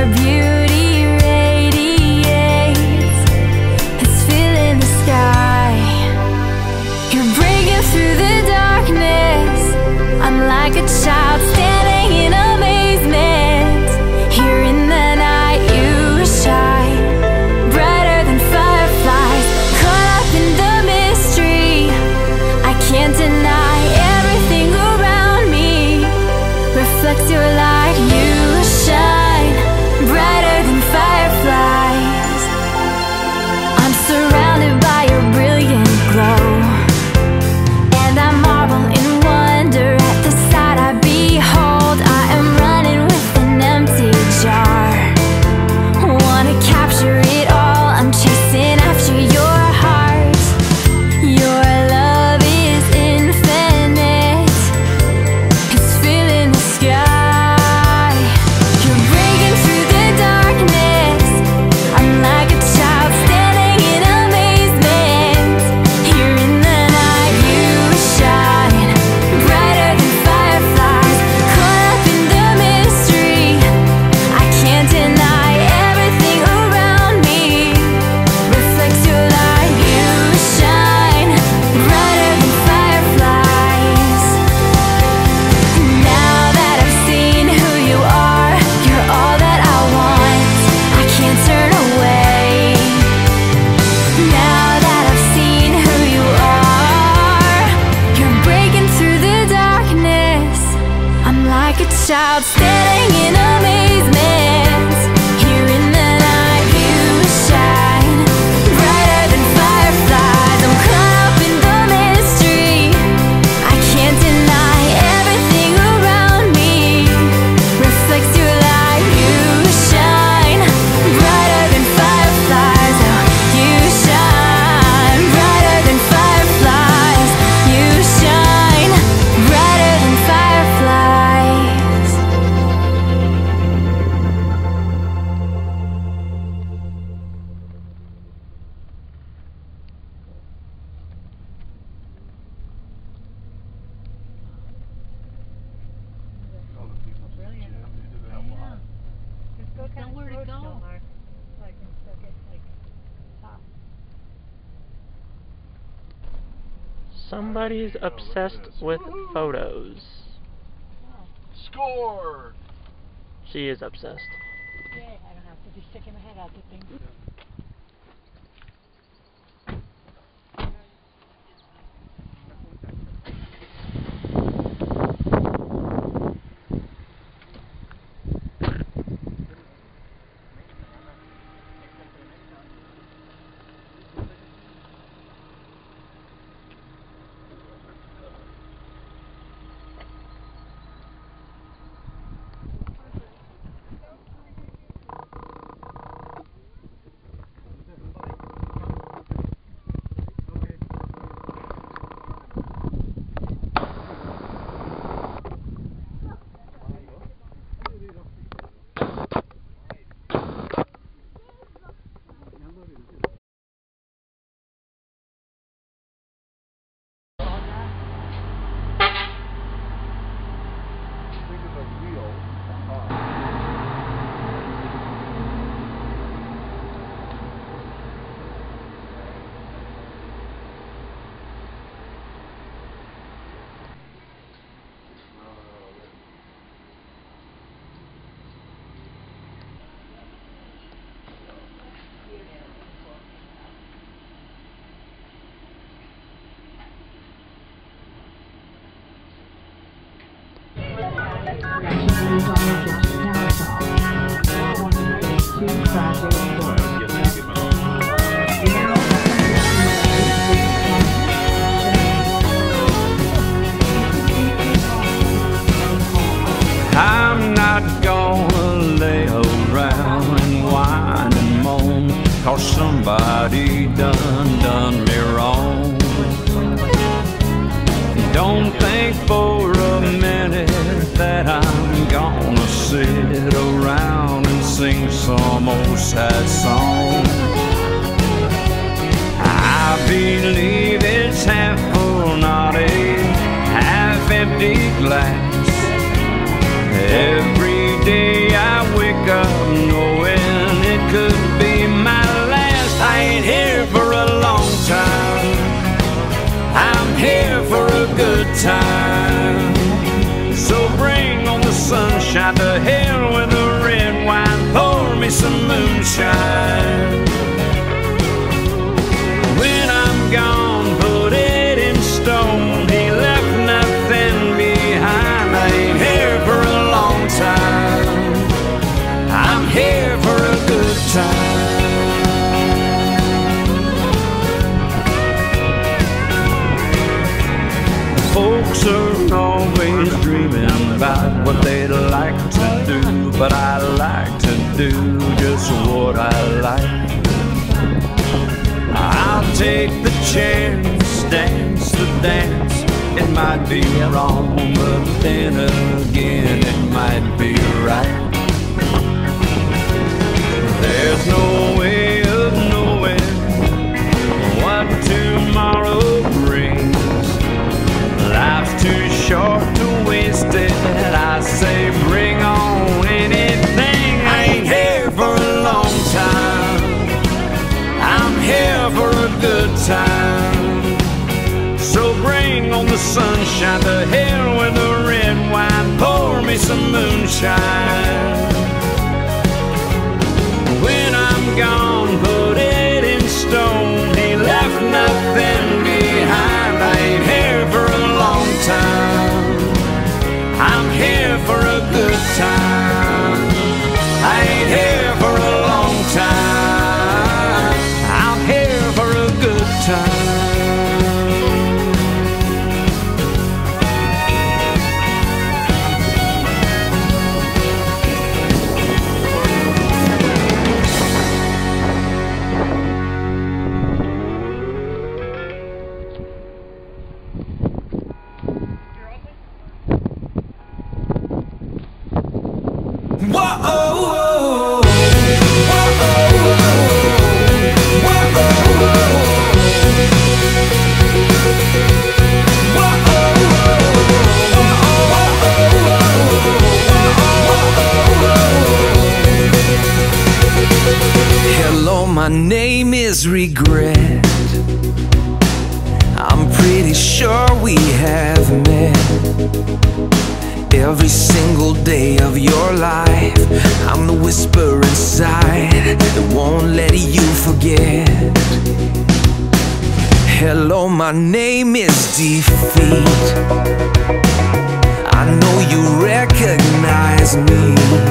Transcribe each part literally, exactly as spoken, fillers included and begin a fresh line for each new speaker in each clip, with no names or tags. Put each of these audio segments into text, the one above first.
beauty radiates. It's filling the sky. You're breaking through the darkness. I'm like a child standing in amazement. Here in the night you shine, brighter than fireflies. Caught up in the mystery, I can't deny everything around me reflects your light. You shine brighter than fireflies. I'm surrounded by your brilliant glow, and I marvel in wonder at the sight I behold. I am running with an empty jar, wanna capture it all. I'm chasing after your heart. Your love is infinite. It's filling the sky. You're breaking through the darkness. I'm like a child standing in amazement. Here in the night you shine, brighter than fireflies. Caught up in the mystery, I can't deny everything around me reflects your light. You shine brighter than fireflies. Now that I've seen who you are, you're all that I want. I can't turn away. Now that I've seen who you are, you're breaking through the darkness. I'm like a child standing in amazement. Here in the night you shine, brighter than fireflies. I'm caught up in the mystery, I can't deny everything around me reflects your light. You shine brighter than fireflies. Oh, you shine brighter than fireflies. You shine brighter than fireflies.
Nowhere to go.
Somebody's obsessed with photos.
Score!
She is obsessed.
Yay, I don't have to be sticking my head out to things.
I'm not gonna lay around and whine and moan, 'cause somebody done done me wrong. Don't think for a minute that I'm gonna sit around and sing some old sad song. I believe it's half full, not a half empty glass. Every day I wake up knowing time. So bring on the sunshine, to hell with the red wine, pour me some moonshine. When I'm gone, put it in stone, he left nothing behind. I ain't here for a long time, I'm here for a good time. Folks are always dreaming about what they'd like to do, but I like to do just what I like. I'll take the chance, dance the dance. It might be wrong, but then again it might be right. There's no way of knowing what tomorrow brings. Life's too short to waste it. I say bring on anything. I ain't here for a long time, I'm here for a good time. So bring on the sunshine, to hell with the red wine, pour me some moonshine. When I'm gone, put it in stone, he left nothing behind. I ain't here for a long time, I'm here for a good time. I ain't here for a long time, I'm here for a good time.
Hello, my name is Regret. I'm pretty sure we have met. Every single day of your life, I'm the whisper inside that won't let you forget. Hello, my name is Defeat. I know you recognize me.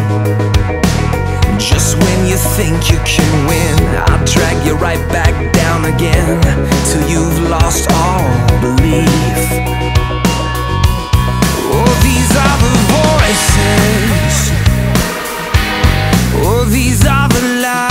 Just when you think you can win, I'll drag you right back down again, till you've lost all belief. Oh, these are the voices, oh, these are the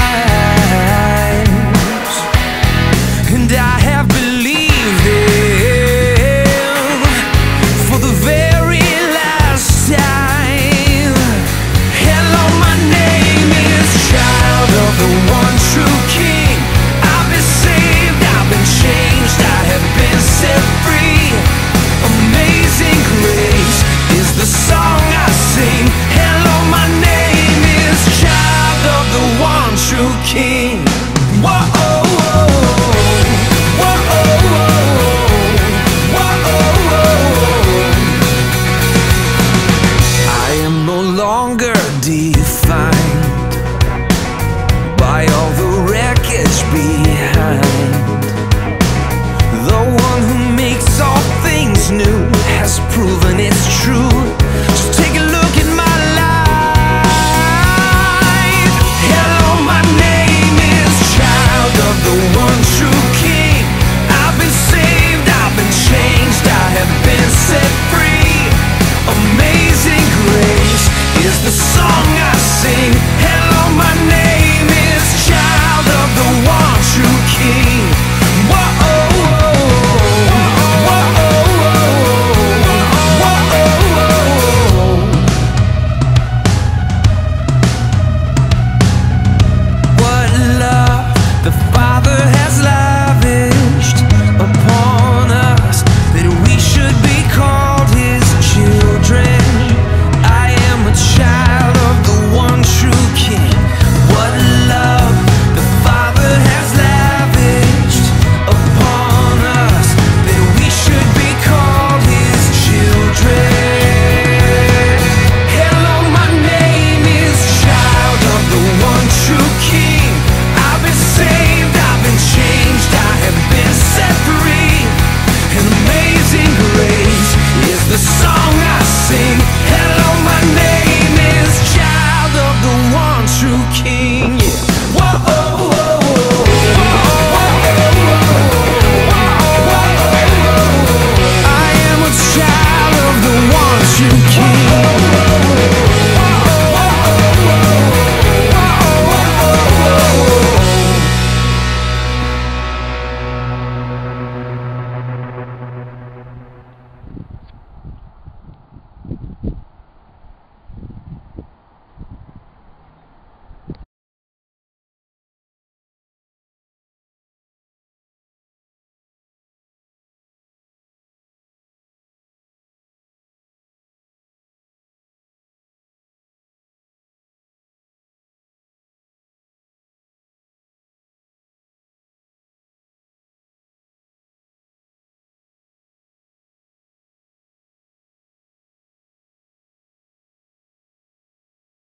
lies, and I have believed them for the very last time. Hello, my name is Child of the one true King. I've been saved, I've been changed, I have been set free. Amazing grace is the song I sing. Hello, my name is Child of the one true King. Whoa, whoa, whoa, whoa, I am no longer defined by all the wreckage behind. The one who makes all things new has proven it's true.